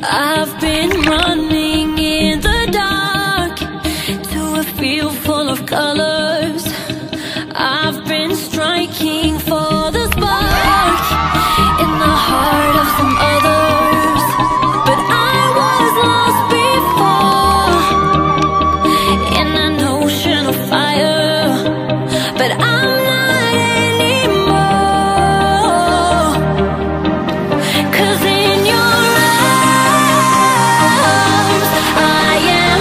I've been running in the dark to a field full of colors. I've been striking for the spark in the heart of some others. But I was lost before in an ocean of fire. But I'm not anymore, 'cause in your arms I am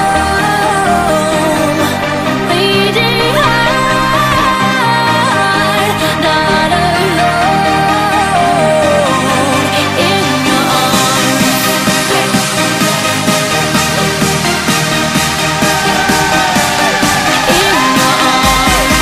home, bleeding heart, not alone. In your arms, in your arms.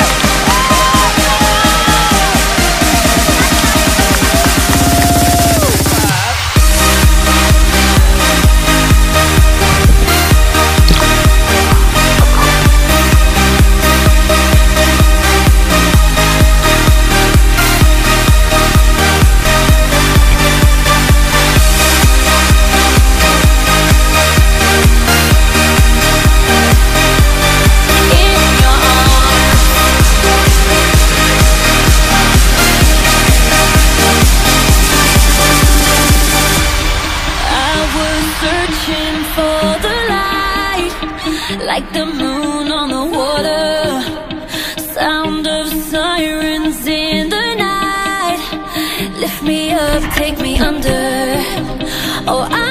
Searching for the light, like the moon on the water. Sound of sirens in the night. Lift me up, take me under. Oh,